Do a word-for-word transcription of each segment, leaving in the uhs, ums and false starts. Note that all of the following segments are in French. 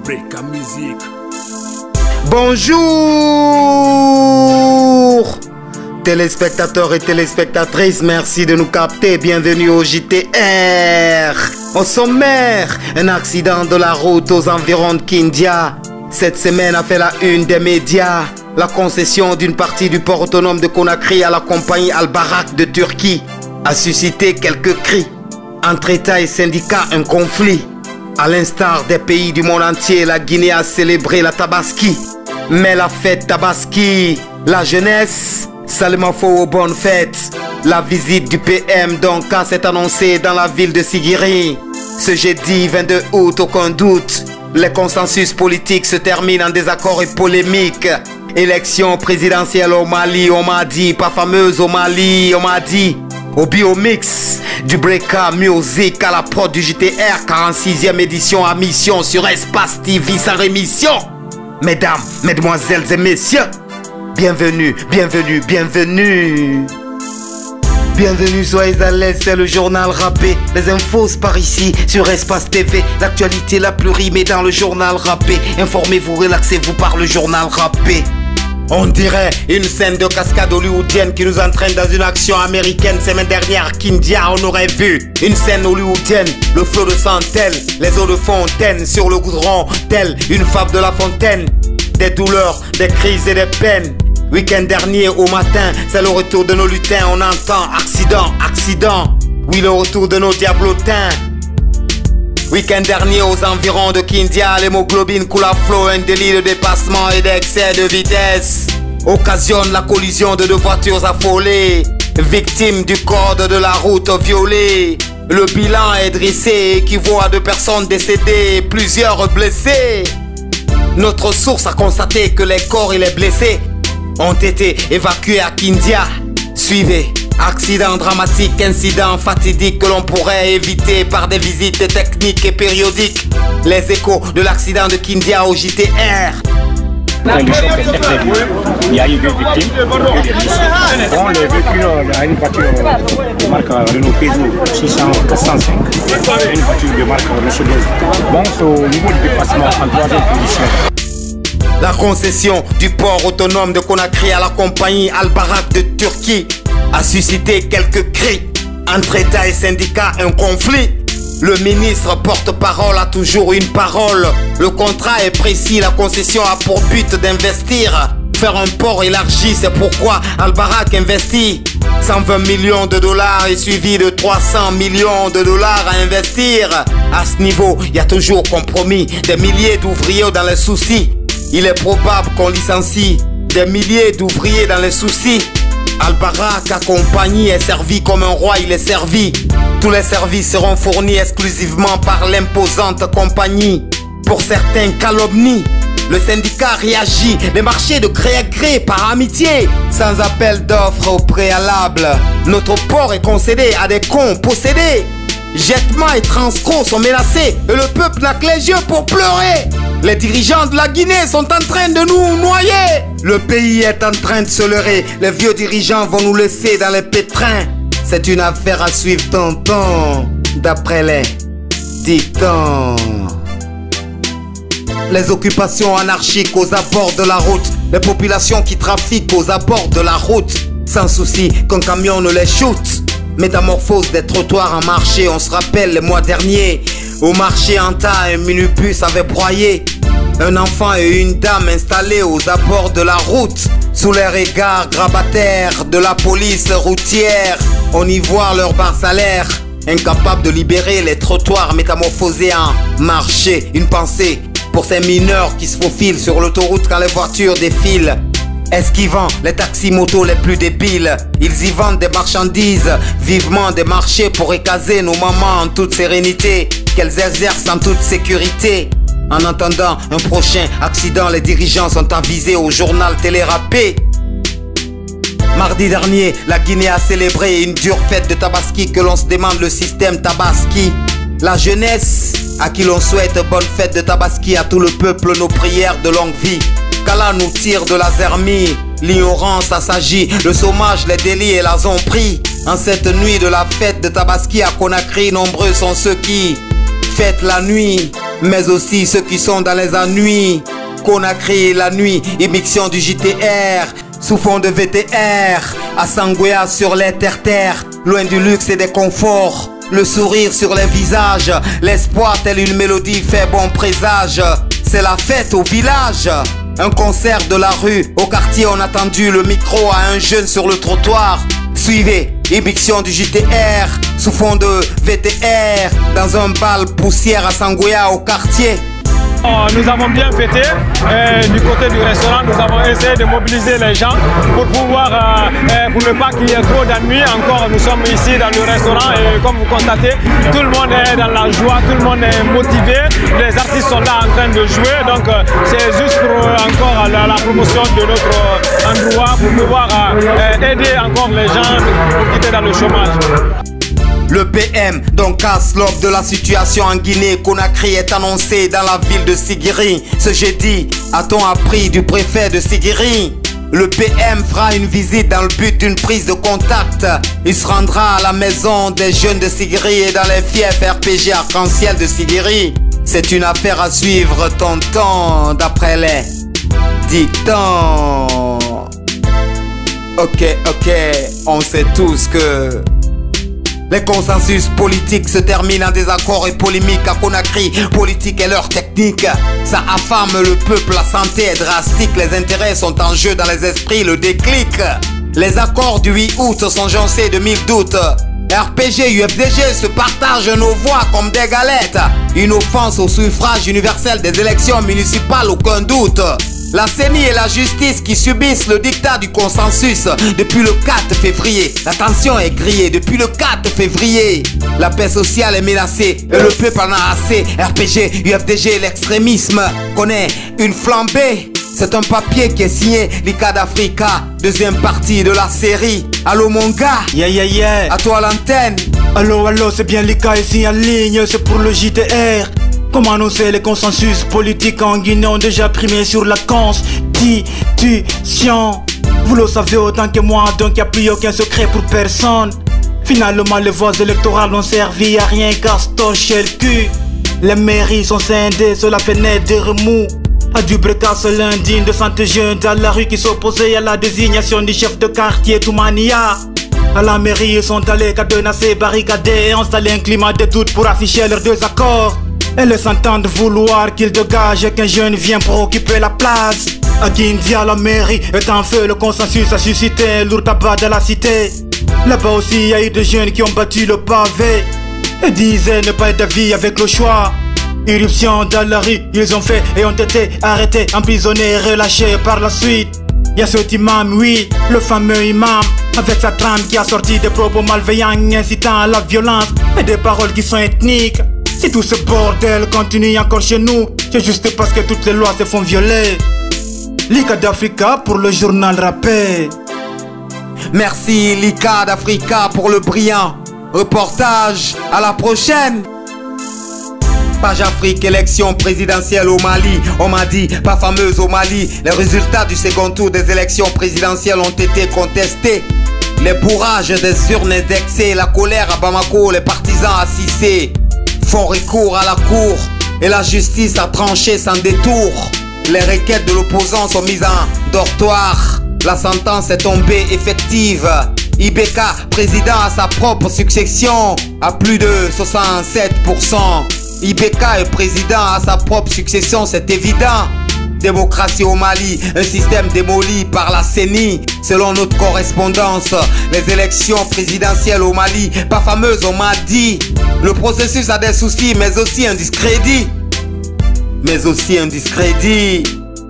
Breaka Music. Bonjour téléspectateurs et téléspectatrices, merci de nous capter, bienvenue au J T R. Au sommaire, un accident de la route aux environs de Kindia. Cette semaine a fait la une des médias. La concession d'une partie du port autonome de Conakry à la compagnie Al Barak de Turquie a suscité quelques cris. Entre États et syndicats, un conflit. À l'instar des pays du monde entier, la Guinée a célébré la Tabaski. Mais la fête Tabaski, la jeunesse, salement faux aux bonnes fêtes. La visite du P M Donka s'est annoncée dans la ville de Sigiri. Ce jeudi vingt-deux août, aucun doute, les consensus politiques se terminent en désaccords et polémiques. Élection présidentielle au Mali, on m'a dit, pas fameuse au Mali, on m'a dit. Au biomix du Breaka Music à la prod du J T R, quarante-sixième édition à mission sur Espace T V sans rémission. Mesdames, mesdemoiselles et messieurs, bienvenue, bienvenue, bienvenue. Bienvenue, soyez à l'aise, c'est le journal rappé. Les infos par ici sur Espace T V. L'actualité la plus rimée dans le journal rappé. Informez-vous, relaxez-vous par le journal rappé. On dirait une scène de cascade hollywoodienne qui nous entraîne dans une action américaine. Semaine dernière, Kindia, on aurait vu une scène hollywoodienne. Le flot de Santel, les eaux de fontaine sur le goudron, telle une fable de La Fontaine. Des douleurs, des crises et des peines. Week-end dernier au matin, c'est le retour de nos lutins. On entend accident, accident. Oui, le retour de nos diablotins. Week-end dernier aux environs de Kindia, l'hémoglobine coule à flot, un délit de dépassement et d'excès de vitesse occasionne la collision de deux voitures affolées, victimes du code de la route violé. Le bilan est dressé et équivaut à deux personnes décédées et plusieurs blessés. Notre source a constaté que les corps et les blessés ont été évacués à Kindia. Suivez. Accident dramatique, incident fatidique que l'on pourrait éviter par des visites techniques et périodiques. Les échos de l'accident de Kindia au J T R. Le choc était très dur. Il y a eu deux victimes, deux des blessés. Bon, le véhicule, il y a une voiture de marque Renault Peugeot six cents quatre cent cinq, une voiture de marque Mercedes. Bon, c'est au niveau du dépassement en troisième position. La concession du port autonome de Conakry à la compagnie Al Barak de Turquie a suscité quelques cris. Entre États et syndicats, un conflit. Le ministre porte-parole a toujours une parole. Le contrat est précis, la concession a pour but d'investir. Faire un port élargi, c'est pourquoi Al Barak investit. cent vingt millions de dollars est suivi de trois cents millions de dollars à investir. À ce niveau, il y a toujours compromis. Des milliers d'ouvriers dans les soucis. Il est probable qu'on licencie des milliers d'ouvriers dans les soucis. Al Barak accompagné est servi comme un roi, il est servi. Tous les services seront fournis exclusivement par l'imposante compagnie. Pour certains calomnies, le syndicat réagit. Les marchés de gré à gré par amitié, sans appel d'offres au préalable. Notre port est concédé à des cons possédés. Jettement et Transco sont menacés et le peuple n'a que les yeux pour pleurer. Les dirigeants de la Guinée sont en train de nous noyer. Le pays est en train de se leurrer. Les vieux dirigeants vont nous laisser dans les pétrins. C'est une affaire à suivre, tonton, d'après les dictons. Les occupations anarchiques aux abords de la route. Les populations qui trafiquent aux abords de la route. Sans souci qu'un camion ne les shoote. Métamorphose des trottoirs en marché, on se rappelle les mois derniers. Au marché en tas, un minibus avait broyé un enfant et une dame installés aux abords de la route. Sous les regards grabataires de la police routière, on y voit leur bas salaire. Incapables de libérer les trottoirs métamorphosés en marché. Une pensée pour ces mineurs qui se faufilent sur l'autoroute quand les voitures défilent. Esquivant les taxis-motos les plus débiles, ils y vendent des marchandises, vivement des marchés pour écaser nos mamans en toute sérénité, qu'elles exercent en toute sécurité. En attendant un prochain accident, les dirigeants sont avisés au journal télé-rappé. Mardi dernier, la Guinée a célébré une dure fête de Tabaski que l'on se demande le système Tabaski. La jeunesse, à qui l'on souhaite bonne fête de Tabaski, à tout le peuple nos prières de longue vie. Qu'Allah nous tire de la zermie, l'ignorance assagit, le chômage, les délits et la zombie. En cette nuit de la fête de Tabaski à Conakry, nombreux sont ceux qui fêtent la nuit mais aussi ceux qui sont dans les ennuis. Conakry la nuit, émission du J T R, sous fond de V T R, à Sangoya sur les terre-terre, loin du luxe et des conforts. Le sourire sur les visages, l'espoir tel une mélodie fait bon présage. C'est la fête au village. Un concert de la rue, au quartier on a tendu le micro à un jeune sur le trottoir. Suivez, émission du J T R, sous fond de V T R, dans un bal poussière à Sangoya au quartier. Nous avons bien fêté et du côté du restaurant, nous avons essayé de mobiliser les gens pour pouvoir, euh, pour ne pas qu'il y ait trop d'ennuis. Encore, nous sommes ici dans le restaurant et comme vous constatez, tout le monde est dans la joie, tout le monde est motivé. Les artistes sont là en train de jouer, donc euh, c'est juste pour euh, encore la, la promotion de notre euh, endroit, pour pouvoir euh, aider encore les gens pour quitter dans le chômage. Le P M, donc casse-lobe de la situation en Guinée, Conakry est annoncé dans la ville de Sigiri. Ce jeudi, a-t-on appris du préfet de Sigiri? Le P M fera une visite dans le but d'une prise de contact. Il se rendra à la maison des jeunes de Sigiri et dans les fiefs R P G arc-en-ciel de Sigiri. C'est une affaire à suivre, tonton, d'après les dictons. Ok, ok, on sait tous que les consensus politiques se terminent en désaccords et polémiques à Conakry. Politique et leur technique, ça affame le peuple, la santé est drastique. Les intérêts sont en jeu dans les esprits, le déclic. Les accords du huit août sont joncés de mille doutes. R P G, U F D G se partagent nos voix comme des galettes. Une offense au suffrage universel des élections municipales, aucun doute. La C E N I et la justice qui subissent le dictat du consensus depuis le quatre février. La tension est grillée depuis le quatre février. La paix sociale est menacée et le peuple en a assez. R P G, U F D G, l'extrémisme connaît une flambée. C'est un papier qui est signé Lika d'Africa. Deuxième partie de la série. Allo mon gars. Yeah yeah yeah. À toi l'antenne. Allo allo, c'est bien Lika ici en ligne. C'est pour le J T R. Comme annoncer les consensus politiques en Guinée ont déjà primé sur la constitution. Vous le savez autant que moi, donc y a plus aucun secret pour personne. Finalement les voix électorales n'ont servi à rien qu'à stocher le cul. Les mairies sont scindées, cela fait naître des remous. À du brecasse l'indigne de cent jeunes dans la rue qui s'opposaient à la désignation du chef de quartier Toumania. À la mairie ils sont allés cadenasser, barricadés et installer un climat de doute pour afficher leurs deux accords. Elles s'entendent vouloir qu'ils dégagent et qu'un jeune vient pour occuper la place. À Kindia, la mairie est en feu, le consensus a suscité un lourd tabac dans la cité. Là-bas aussi, il y a eu des jeunes qui ont battu le pavé et disaient ne pas être d'avis avec le choix. Irruption dans la rue, ils ont fait et ont été arrêtés, emprisonnés et relâchés par la suite. Y'a cet imam, oui, le fameux imam, avec sa trame qui a sorti des propos malveillants incitant à la violence et des paroles qui sont ethniques. Si tout ce bordel continue encore chez nous, c'est juste parce que toutes les lois se font violer. Lika d'Africa pour le journal rappé. Merci Lika d'Africa pour le brillant reportage. À la prochaine. Page Afrique, élection présidentielle au Mali. On m'a dit, pas fameuse au Mali. Les résultats du second tour des élections présidentielles ont été contestés. Les bourrages des urnes indexées, la colère à Bamako, les partisans à Cissé font recours à la cour et la justice a tranché sans détour. Les requêtes de l'opposant sont mises en dortoir. La sentence est tombée effective. I B K, président à sa propre succession, à plus de soixante-sept pour cent. I B K est président à sa propre succession, c'est évident. Démocratie au Mali, un système démoli par la C E N I. Selon notre correspondance, les élections présidentielles au Mali, pas fameuses on m'a dit. Le processus a des soucis mais aussi un discrédit. Mais aussi un discrédit.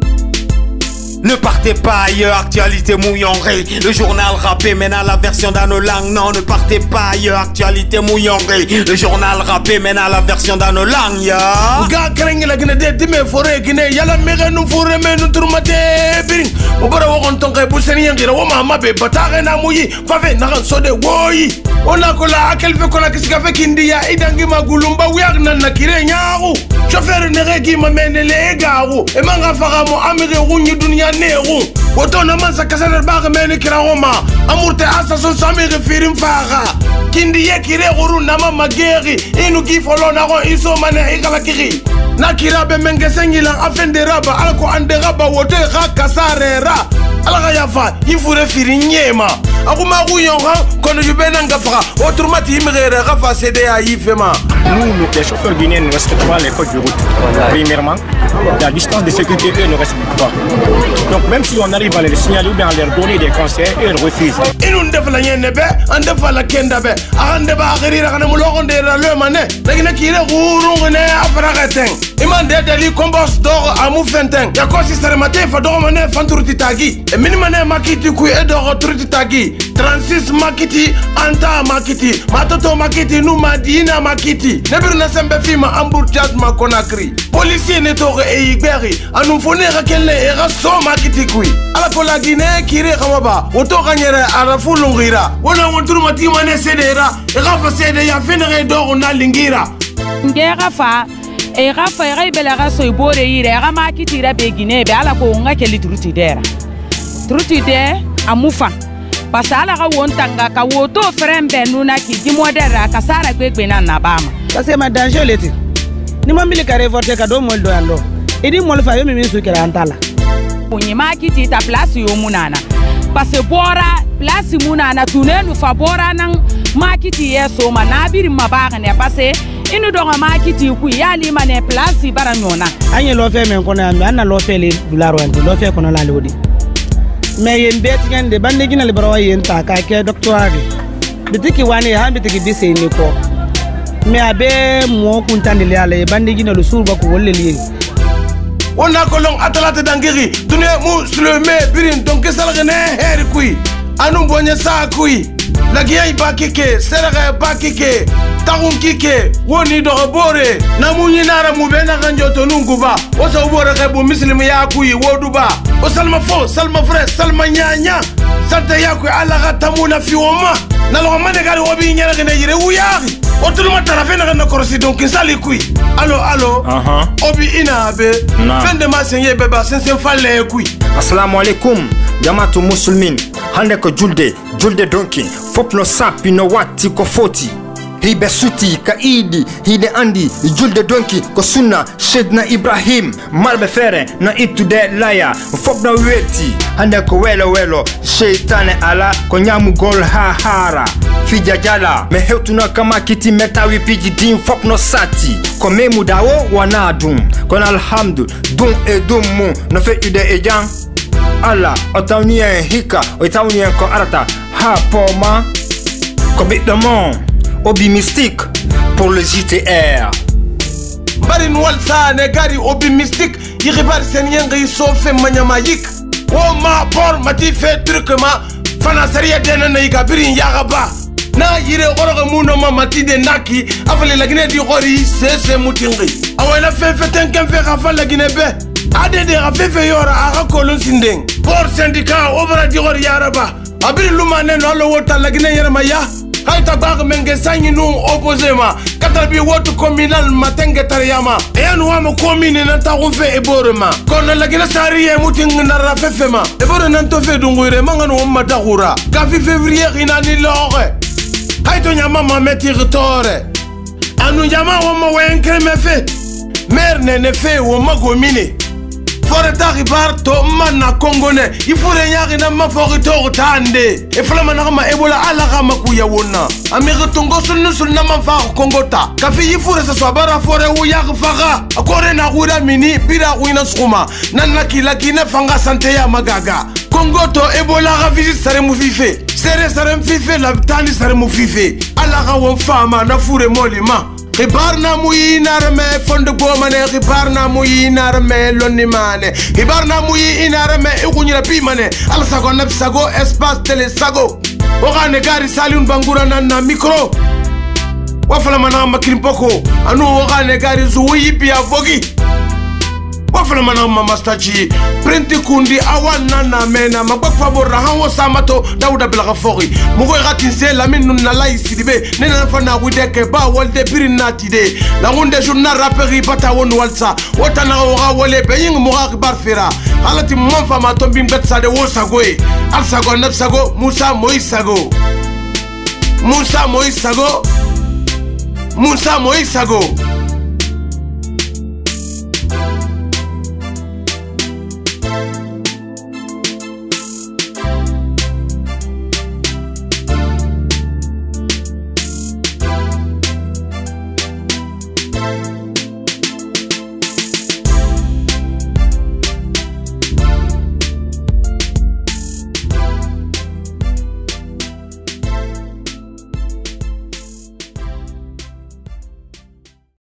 Ne partez pas ailleurs, actualité mouillonnerie. Le journal rappé maintenant la version dans nos langues. Non, ne partez pas ailleurs, actualité mouillonnerie. Le journal rappé maintenant la version dans nos langues, ya. Ga kareng la gine de dime fore gine yala mere nu fure me nu turmate biring. Obara won tonke bu seni yangira wo mama be batare na muyi fave na kan sode woyi. Ona kola akel fe kola kisika fe kindia idangi magulumba wiag na nakire nyaaru. Chauffeur ne regi ma menele garu. E manga faramo amire runyi dunia neru. Woto na mansa kasana baga meni kira Roma. Amurte asa son samire firim faga. kindi ye kire guru nama mageri inu gifolo na go iso mane ikala kiri na kirabe mengesengila afende raba alko ande raba wote ga kasarera alaga yafa ifure firinyema akuma kuyonga kono jubena ngafra autrement imrere gafa cede à ifema. Nous, les chauffeurs guinéens, ne respectent pas les codes de route. Premièrement, la distance de sécurité, eux ne respectent pas. Donc même si on arrive à les signaler ou bien à leur donner des conseils, eux ils refusent. Inu ndefala nyenebe, andefala kendabe, arandeba agirira kana mulogonde le mané, lagina kire gurungene afragaten. Imande dali kombos dor amu fenten. Ya ko sistere mate fa dor mané fanturti tagi. E mini mané makiti ku e dor turti tagi. trente-six makiti anta makiti. Matoto makiti nu madina makiti. Nebirna sembe fima ambourjat ma Conakry. Policier ne tore e igberi. Anu fone rakelle e raso makiti kui. Ala ko la Guinée kire kamaba. Oto ganyere ala fulungira. Wona wonturu mati mané sedera. E rafa sede ya fenere dor na lingira. Ngera fa e rafa e rai bela raso e bore ire e rama kitira be Guinée be ala ko nga keli truti dera truti de amufa pasa ala ka wontanga ka woto frembe nuna ki di modera ka sara gbegbe na nabama parce ma danger leti ni mo mili ka revolter ka do moldo ando idi mol fa yo mi su kira antala kunyi ma kiti ta place yo munana parce bora place munana tunenu fa bora nan ma kiti yeso manabiri mabare ne parce inu donga makiti ku yali mane place baranyona anye lo fe men kono ambe anna lo fe le dollar wandi lo fe kono la lodi mais yen beti ngende bande gina le barawa yen ta ka ke docteur bitiki wani ha bitiki bise ni ko mais abe mo kuntande le ala bande gina lo surba ko wolle li on a kolon atalate dangiri dune muslime birin donc salgene her kui anu bonye sa kui la giai bakike serere bakike tagun kike woni do bore na munyi nara mubena ganjoto nunguba o so bore ke bu muslim ya kuyi woduba o salma fo salma frère salma nyanya sante ya ku ala gatamuna fi woma na lo mane gari obi nyara gene yire wuyari o tulma tarafe na na korosi donc sali kuyi allo allo aha obi ina be fende ma senye beba sensen falle kuyi assalamu alaikum jama'atu muslimin hande ko julde julde donki fopno sapi no watti ko foti hibe suti ka idi hide andi julde donki ko sunna shedna ibrahim malbe fere na itude laya fopno weti hande ko welo welo sheitane ala ko nyamu gol ha hara fija jala me hetuna kama kiti metawi piji din fopno sati ko memu dawo wanadum kon alhamdu dum e dum mu no fe ide e jan ala otawniye hika otawniye ko arata ha poma ko bidamo obi mystique pour le J T R bari nwalsa ne gari obi mystique yigibar senyen ngi sofe manyamayik o ma por mati fe truc ma fana sariya dena na yigabirin yagaba na yire goroga muno ma mati de naki afale lagine di gori sese mutingi awela fe fe tenken fe gafa lagine be ade de gafe fe yora aga kolon sindeng por syndicat obra di gori yaraba abiri lumane no lo wota lagine yere maya kaita bag menge sanyi nu opposema katalbi wotu communal matenge tariyama eyanu wama commune nan ta fe eborema kono lagina sariye muting na rafefema ebore nan to fe dunguire mangano umma dagura ka fi février ina ni lore kaito nyama mameti retore anu nyama wama wenkre mefe mer ne ne fe wama gomine fore tari bar to manna kongone ifure nyari na mafori to tande e flama na ma ebola ala kama kuya wona amiri tongo sunu sunu na mafa kongota kafi ifure sa swabara fore u ya faga akore na gura mini bira uina skuma nanna kila kina fanga sante ya magaga kongoto ebola ga visi sare mu fife sere sare mfife la tani sare mu fife ala ga won fama na fure molima Hibarna muyi narme fonde gomane hibarna muyi narme lonimane hibarna muyi inarme igunyira bimane al sago nab sago espace tele sago ogane gari salun bangura na micro wafala mana makrim poko anu ogane gari zuwi bi avogi wafala mana mama stachi prenti kundi awana na mena mabak favor na hawo samato dauda bilga fogi mugo gatin se lamin nun na lai sidibe nena fana wideke ba walde birinati de la runde journal rapperi bata won walsa wotana oga wole beyin muga bar fira halati mon fama tombim gat sa de wosagoe al sago nab sago musa moisago Moussa Moïse Sago Moussa Moïse Sago